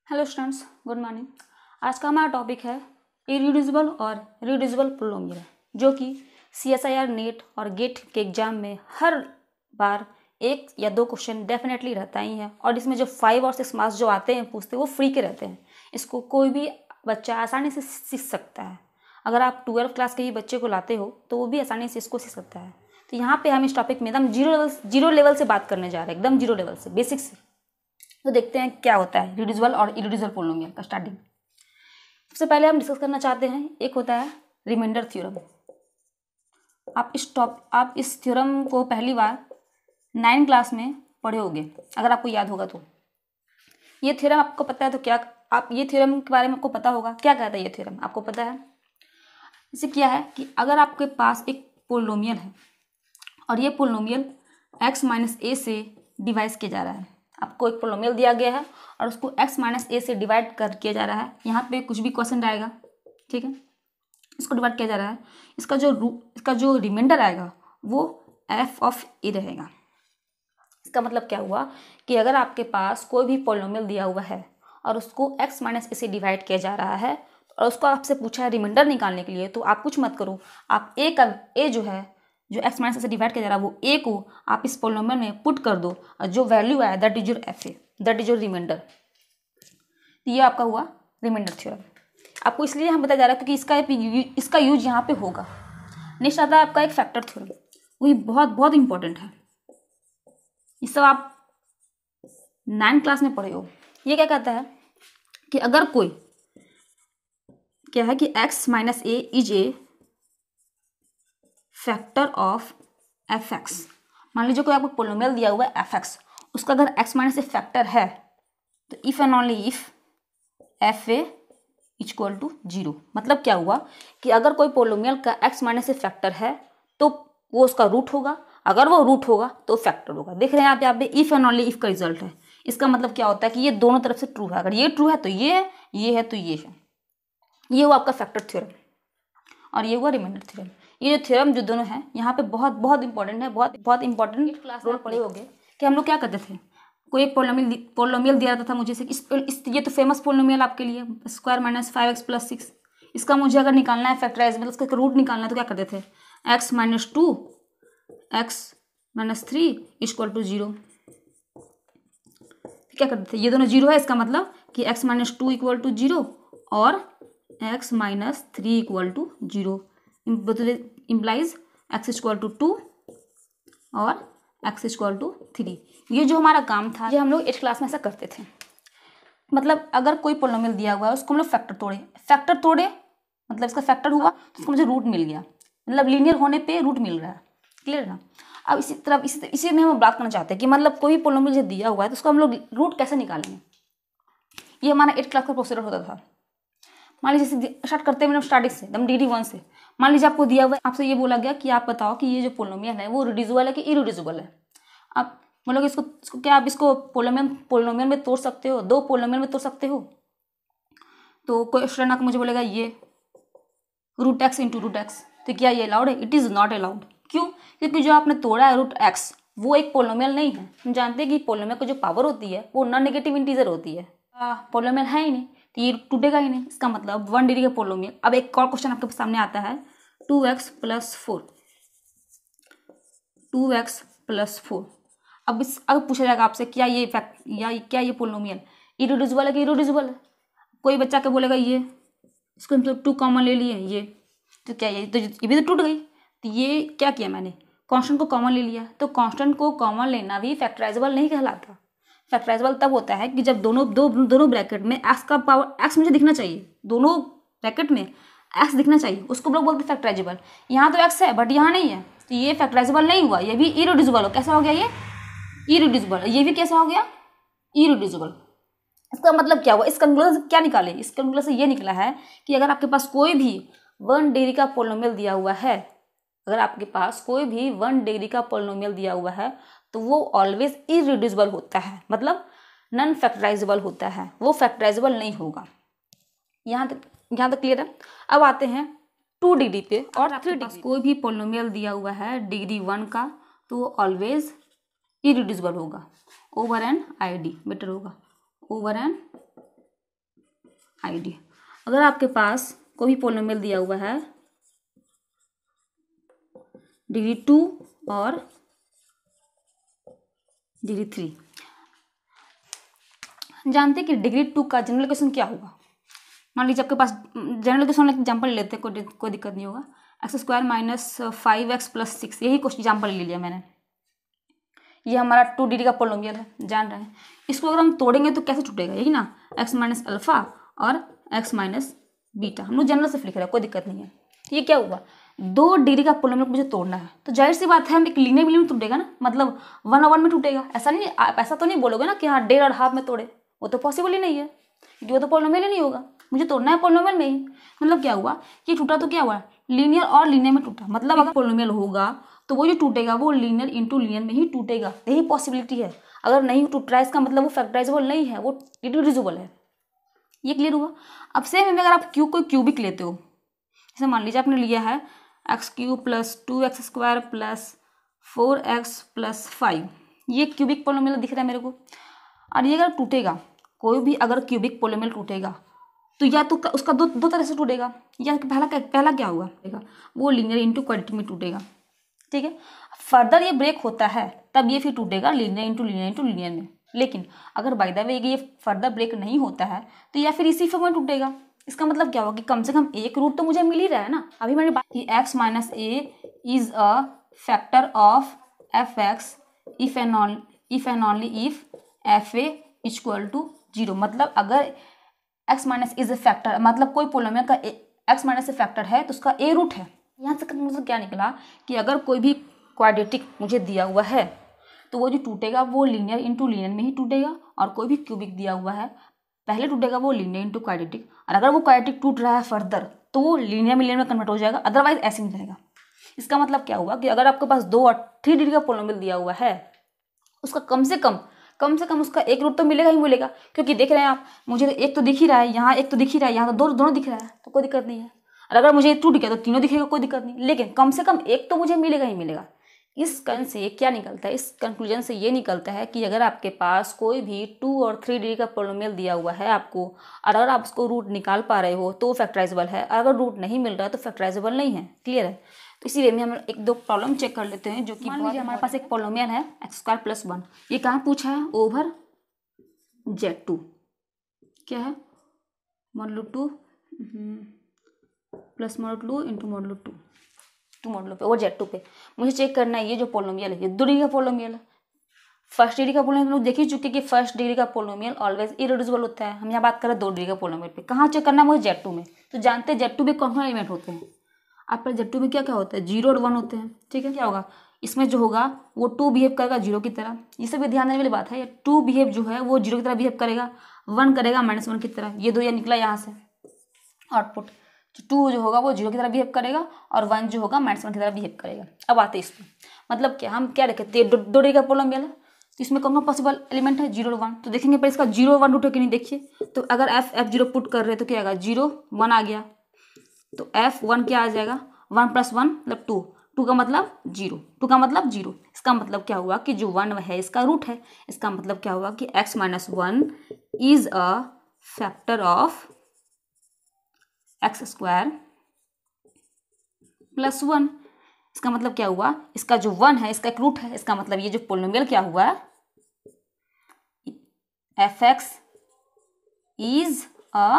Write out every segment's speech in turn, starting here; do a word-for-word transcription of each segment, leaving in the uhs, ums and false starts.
Hello students, good morning. आज का हमारा टॉपिक है इरिड्यूसिबल और रिड्यूसिबल पोलिनोमियल, जो कि C S I R NET और गेट के एग्जाम में हर बार एक या दो क्वेश्चन डेफिनेटली रहता ही है। और इसमें जो फाइव और सिक्स मार्क्स जो आते हैं पूछते हैं वो फ्री के रहते हैं। इसको कोई भी बच्चा आसानी से सीख सकता है। अगर आप ट्वेल्व क्लास के ही बच्चे को लाते हो तो वो भी आसानी से इसको सीख सकता है। तो यहाँ पे हम इस टॉपिक में एकदम जीरो लेवल जीरो लेवल से बात करने जा रहे हैं, एकदम जीरो लेवल से, बेसिक से। तो देखते हैं क्या होता है रिड्यूसिबल और इरिड्यूसिबल पोलिनोमियल का स्टार्टिंग। सबसे पहले हम डिस्कस करना चाहते हैं, एक होता है रिमाइंडर थ्योरम। आप इस टॉप आप इस थ्योरम को पहली बार नाइन क्लास में पढ़े होंगे, अगर आपको याद होगा तो। ये थ्योरम आपको पता है तो क्या आप ये थ्योरम के बारे में आपको पता होगा, क्या कहता है ये थ्योरम आपको पता है। इसे क्या है कि अगर आपके पास एक पोलिनोमियल है और ये पोलिनोमियल एक्स माइनस ए से डिवाइड किया जा रहा है। आपको एक पोलिनोमियल दिया गया है और उसको x माइनस ए से डिवाइड कर किया जा रहा है। यहाँ पे कुछ भी क्वेश्चन आएगा, ठीक है, इसको डिवाइड किया जा रहा है। इसका जो रू इसका जो रिमाइंडर आएगा वो f ऑफ ए रहेगा। इसका मतलब क्या हुआ कि अगर आपके पास कोई भी पोलिनोमियल दिया हुआ है और उसको x माइनस ए से डिवाइड किया जा रहा है और उसको आपसे पूछा है रिमाइंडर निकालने के लिए, तो आप कुछ मत करो, आप ए का ए जो है जो x माइनस से डिवाइड किया जा रहा है वो a को आप इस पोलिनोमियल में पुट कर दो और जो वैल्यू आया that is your F A, that is your remainder. ये आपका हुआ रिमाइंडर थ्योरम। आपको इसलिए हम बताया जा रहा है क्योंकि इसका इसका यूज यहाँ पे होगा। नेक्स्ट आता है आपका एक फैक्टर थ्योरम, वही बहुत बहुत इंपॉर्टेंट है। ये सब आप नाइन क्लास में पढ़े हो। ये क्या कहता है कि अगर कोई क्या है कि x minus A is a factor of F X. मान लीजिए कोई आपको पोलिनोमियल दिया हुआ है एफ एक्स, उसका अगर x माइनस ए फैक्टर है तो if and only if F A equal to zero. मतलब क्या हुआ कि अगर कोई पोलिनोमियल का x माइनस ए फैक्टर है तो वो उसका रूट होगा, अगर वो रूट होगा तो फैक्टर होगा। देख रहे हैं आप यहाँ पे इफ एंड ओनली इफ का रिजल्ट है। इसका मतलब क्या होता है कि ये दोनों तरफ से ट्रू है। अगर ये ट्रू है तो ये है, ये है तो ये है। ये हुआ आपका फैक्टर थ्योरम और ये हुआ रिमाइंडर थ्योरम। ये जो थ्योरम जो दोनों हैं यहाँ पे बहुत बहुत इंपॉर्टेंट है, बहुत बहुत इंपॉर्टेंट क्लास रोल पढ़े होंगे कि हम लोग क्या करते थे। कोई एक पोलिनोमियल पोलिनोमियल दिया जाता था मुझे से इस, इस ये तो फेमस पोलिनोमियल आपके लिए square minus five X plus six. इसका मुझे अगर निकालना है फैक्टराइज मतलब इसका रूट निकालना है तो क्या करते थे, X minus two X minus three equal to zero. क्या करते थे, ये दोनों जीरो है, इसका मतलब कि X minus two equal to zero और X minus three equal to zero implies X equal to two और एक्स इक्वल टू थ्री। ये जो हमारा काम था ये हम लोग एट क्लास में ऐसा करते थे। मतलब अगर कोई पोलिनोमियल दिया हुआ है उसको हम लोग फैक्टर तोड़े फैक्टर तोड़े मतलब इसका फैक्टर हुआ तो उसको मुझे रूट मिल गया। मतलब लीनियर होने पे रूट मिल रहा है, क्लियर ना। अब इसी तरफ इसी इसी में हम बात करना चाहते हैं कि मतलब कोई भी पोलिनोमियल जो दिया हुआ है तो उसको हम लोग रूट कैसे निकालेंगे। ये हमारा एट क्लास का प्रोसीजर होता था। मान लीजिए स्टार्ट करते हैं स्टार्टिंग से एकदम डी डी वन से। मान लीजिए आपको दिया हुआ है, आपसे ये बोला गया कि आप बताओ कि ये जो पोलिनोमियल है वो रिड्यूसिबल है कि इरिड्यूसिबल है। आप बोलोगे इसको इसको क्या आप इसको पोलिनोमियल पोलिनोमियल में तोड़ सकते हो, दो पोलिनोमियल में तोड़ सकते हो। तो कोई स्टूडेंट आकर मुझे बोलेगा ये root X into root X, तो क्या ये अलाउड है? It is not allowed. क्यों? क्योंकि जो आपने तोड़ा है रूट एक्स वो एक पोलिनोमियल नहीं है। हम जानते हैं कि पोलिनोमियल की जो पावर होती है वो नॉन नेगेटिव इंटीजर होती है। पोलिनोमियल है ही नहीं तो ये टूटेगा ही नहीं। इसका मतलब वन डिग्री का पोलिनोमियल। अब एक और क्वेश्चन आपके सामने आता है, two X plus four two X plus four. अब इस अब पूछा जाएगा आपसे क्या ये फैक्ट या क्या ये पोलिनोमियल इरिड्यूसिबल है कि इरिड्यूसिबल है। कोई बच्चा के बोलेगा ये इसको हम टू कॉमन ले लिए ये, तो क्या ये तो ये भी तो टूट गई। तो ये क्या किया मैंने, कांस्टेंट को कॉमन ले लिया। तो कांस्टेंट को कॉमन लेना भी फैक्टराइजेबल नहीं कहलाता। फैक्टराइजेबल तब होता है कि जब दोनों दो दोनों ब्रैकेट में एक्स का पावर एक्स मुझे दिखना चाहिए, दोनों ब्रैकेट में एक्स दिखना चाहिए, उसको लोग बोलते हैं फैक्टराइजेबल। यहाँ तो एक्स है बट यहाँ नहीं है तो ये फैक्टराइजेबल नहीं हुआ, ये भी इरिड्यूसिबल हो। कैसा हो गया ये इरिड्यूसिबल, ये भी कैसा हो गया इरिड्यूसिबल। इसका मतलब क्या हुआ, इस कंक्लूजन से क्या निकाले, इस कंक्लूजन से ये निकला है कि अगर आपके पास कोई भी वन डिग्री का पोलिनोमियल दिया हुआ है अगर आपके पास कोई भी वन डिग्री का पोलिनोमियल दिया हुआ है तो वो ऑलवेज इरिड्यूसिबल होता है, मतलब नॉन फैक्टराइजेबल होता है, वो फैक्टराइजेबल नहीं होगा। यहाँ तक यहाँ तक क्लियर है। अब आते हैं टू डिग्री पे और थ्री डिग्री। कोई भी पोलिनोमियल दिया हुआ है डिग्री वन का तो वो ऑलवेज इरिड्यूसिबल होगा over an I D, better होगा ओवर एन आईडी। अगर आपके पास कोई भी पोलिनोमियल दिया हुआ है डिग्री टू और डिग्री थ्री, जानते हैं कि डिग्री टू का जनरल इक्वेशन क्या होगा। मान लीजिए आपके पास जनरल इक्वेशन एग्जाम्पल ले लेते हैं, कोई कोई दिक्कत नहीं होगा। X square minus five X plus six, यही क्वेश्चन एग्जाम्पल ले लिया मैंने। ये हमारा टू डिग्री का पोलिनोमियल है, जान रहे हैं। इसको अगर हम तोड़ेंगे तो कैसे छूटेगा, यही ना, एक्स माइनस अल्फा और एक्स माइनस बीटा। हम लोग जनरल सिर्फ लिख रहे हैं, कोई दिक्कत नहीं है। ये क्या हुआ, दो डिग्री का पोलिनोमियल मुझे तोड़ना है, तो जाहिर सी बात है हम एक लीनियर मिलियन में टूटेगा ना, मतलब वन और वन में टूटेगा। ऐसा नहीं, आप ऐसा तो नहीं बोलोगे ना कि हाँ डेढ़ और हाफ में तोड़े, वो तो पॉसिबल ही नहीं है, क्योंकि वो तो पोलिनोमियल ही नहीं होगा। मुझे तोड़ना है पोलिनोमियल में ही। मतलब क्या हुआ, ये टूटा तो क्या हुआ, लीनियर और लीनियर में टूटा। मतलब अगर पोलिनोमियल होगा तो वो जो टूटेगा वो लीनियर इंटू लीनियर में ही टूटेगा, यही पॉसिबिलिटी है। अगर नहीं टूट रहा है इसका मतलब वो फैक्टराइजेबल नहीं है, वो इरेड्यूसिबल है। ये क्लियर हुआ। अब सेम में अगर आप क्यू कोई क्यूबिक लेते हो, जैसे मान लीजिए आपने लिया है X cube plus two X square plus four X plus five, ये क्यूबिक पोलिनोमियल दिख रहा है मेरे को। और ये अगर टूटेगा, कोई भी अगर क्यूबिक पोलिनोमियल टूटेगा तो या तो उसका दो दो तरह से टूटेगा, या पहला क्या पहला क्या होगा, वो लीनियर इंटू क्वाड्रेटिक में टूटेगा। ठीक है, फर्दर ये ब्रेक होता है तब ये फिर टूटेगा linear into linear into linear में। लेकिन अगर बाय द वे ये फर्दर ब्रेक नहीं होता है तो या फिर इसी फॉर्म में टूटेगा। इसका मतलब क्या होगा कि कम से कम एक रूट तो मुझे मिल ही रहा है ना। अभी मैंने बात की X minus A is a factor of F X if and on if and only if F A equal to zero. मतलब अगर X minus is a factor, मतलब कोई पोलिनोमियल का एक्स माइनस ए फैक्टर है तो उसका ए रूट है। यहाँ से मतलब क्या निकला कि अगर कोई भी क्वाड्रेटिक मुझे दिया हुआ है तो वो जो टूटेगा वो लीनियर इंटू लीनियर में ही टूटेगा, और कोई भी क्यूबिक दिया हुआ है पहले टूटेगा वो लीनियर इंटू क्वाड्रेटिक, और अगर वो क्वाड्रेटिक टूट रहा है फर्दर तो वो लीनियर में लीनियर में कन्वर्ट हो जाएगा, अदरवाइज ऐसे नहीं रहेगा। इसका मतलब क्या हुआ कि अगर आपके पास दो और थ्री डिग्री का पोलिनोमियल दिया हुआ है, उसका कम से कम कम से कम उसका एक रूट तो मिलेगा ही मिलेगा, क्योंकि देख रहे हैं आप, मुझे एक तो दिख ही रहा है, यहाँ एक तो दिख ही रहा है, यहाँ तो दो दोनों दिख रहा है, तो कोई दिक्कत नहीं है। और अगर मुझे टूट गया तो तीनों दिखेगा, कोई दिक्कत नहीं, लेकिन कम से कम एक तो मुझे मिलेगा ही मिलेगा। इस कन से क्या निकलता है, इस कंक्लूजन से ये निकलता है कि अगर आपके पास कोई भी टू और थ्री डिग्री का पोलिनोमियल दिया हुआ है आपको, और अगर आप उसको रूट निकाल पा रहे हो तो फैक्टराइजेबल है, अगर रूट नहीं मिल रहा है तो फैक्टराइजेबल नहीं है। क्लियर है। तो इसी वे में हम एक दो प्रॉब्लम चेक कर लेते हैं, जो कि मान लीजिए हमारे पास एक पोलिनोमियल है एक्स स्क्वायर प्लस वन। ये कहाँ पूछा है, ओवर जेड टू। क्या है, modulo two plus modulo two into modulo two two modulo पे ओवर जेड टू पे मुझे चेक करना है। ये जो पोलिनोमियल है ये दो डिग्री का पोलिनोमियल है। फर्स्ट डिग्री का पोलिनोमियल लोग देख ही चुके कि फर्स्ट डिग्री का पोलिनोमियल ऑलवेज इरेड्यूसिबल होता है। हम यहाँ बात कर रहे हैं दो डिग्री का पोलिनोमियल पे। कहाँ चेक करना है मुझे, जेड टू में। तो जानते हैं जेड टू में कौन कौन एलिमेंट होते हैं। आप पर जेड टू में क्या क्या होता है, जीरो और वन होते हैं। ठीक है, क्या होगा इसमें जो होगा वो टू बिहेव करेगा जीरो की तरह। ये सब भी ध्यान देने वाली बात है। टू बिहेव जो है वो जीरो की तरह बिहेव करेगा, वन करेगा माइनस वन की तरह। ये दो ये निकला यहाँ से आउटपुट। टू जो होगा वो जीरो की तरह बिहेव करेगा और वन जो होगा माइनस वन की तरह बिहेव करेगा। अब आते हैं इसमें, मतलब क्या हम क्या देखें, दो दो डिग्री का पोलिनोमियल है तो इसमें कौन कौन पॉसिबल एलिमेंट है, जीरो और वन। तो देखेंगे पर इसका जीरो वन रूट है कि नहीं। देखिए तो अगर एफ एफ जीरो पुट कर रहे हैं तो क्या आएगा, जीरो वन आ गया, तो एफ वन क्या आ जाएगा, वन प्लस वन मतलब टू, टू का मतलब जीरो, टू का मतलब जीरो। इसका मतलब क्या हुआ कि जो वन है इसका रूट है। इसका मतलब क्या हुआ कि X minus one is a factor of X square plus one. इसका मतलब क्या हुआ, इसका जो वन है इसका एक रूट है। इसका मतलब ये जो पोलिनोमियल क्या हुआ, F X is a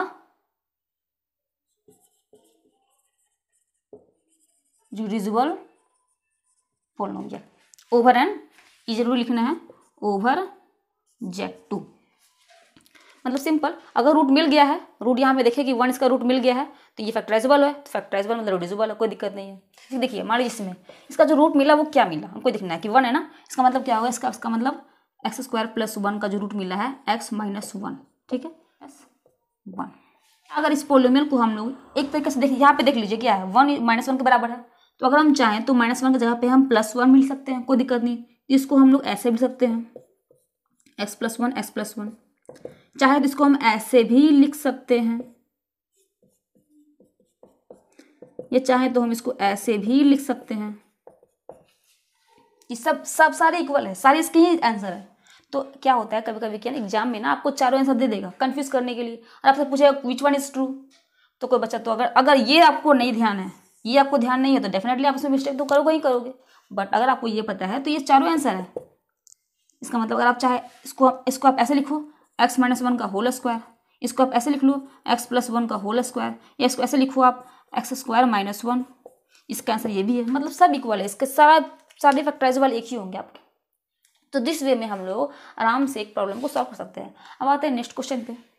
reducible polynomial over N, ये जरूर लिखना है, ओवर जेड टू। मतलब सिंपल, अगर रूट मिल गया है, रूट यहाँ पे देखिए कि वन इसका रूट मिल गया है तो ये फैक्टराइजेबल है। तो फैक्टराइजेबल मतलब रिड्यूसिबल है, कोई दिक्कत नहीं है। फिर देखिए मान लीजिए इसमें इसका जो रूट मिला वो क्या मिला, हमको देखना है कि वन है ना। इसका मतलब क्या होगा, इसका इसका मतलब एक्स स्क्वायर प्लस वन का जो रूट मिला है एक्स माइनस वन। ठीक है, प्लस वन। अगर इस पोलिनोमियल को हम लोग एक तरीके से देखिए, यहाँ पे देख लीजिए क्या है, वन माइनस वन के बराबर है। तो अगर हम चाहें तो माइनस वन की जगह पे हम प्लस वन मिल सकते हैं, कोई दिक्कत नहीं। इसको हम लोग ऐसे भी सकते हैं, X plus one X plus one. चाहे तो इसको हम ऐसे भी लिख सकते हैं, ये चाहे तो हम इसको ऐसे भी लिख सकते हैं। ये सब सब सारे इक्वल है, सारे इसके ही आंसर है। तो क्या होता है कभी कभी क्या एग्जाम में ना आपको चारों आंसर दे देगा कंफ्यूज करने के लिए, और आपसे पूछेगा विच वन इज ट्रू। तो कोई बच्चा तो अगर अगर ये आपको नहीं ध्यान है, ये आपको ध्यान नहीं है, तो डेफिनेटली आप इसमें मिस्टेक तो करोगे ही करोगे। बट अगर आपको ये पता है तो ये चारों आंसर है। इसका मतलब अगर आप चाहे इसको इसको आप ऐसे लिखो एक्स माइनस वन का होल स्क्वायर, इसको आप ऐसे लिख लो एक्स प्लस वन का होल स्क्वायर, या इसको ऐसे लिखो आप एक्स स्क्वायर माइनस वन, इसका आंसर ये भी है। मतलब सब इक्वल है, इसके सारा सारे फैक्टराइजेबल एक ही होंगे आपके। तो दिस वे में हम लोग आराम से एक प्रॉब्लम को सॉल्व कर सकते हैं। अब आते हैं नेक्स्ट क्वेश्चन पे।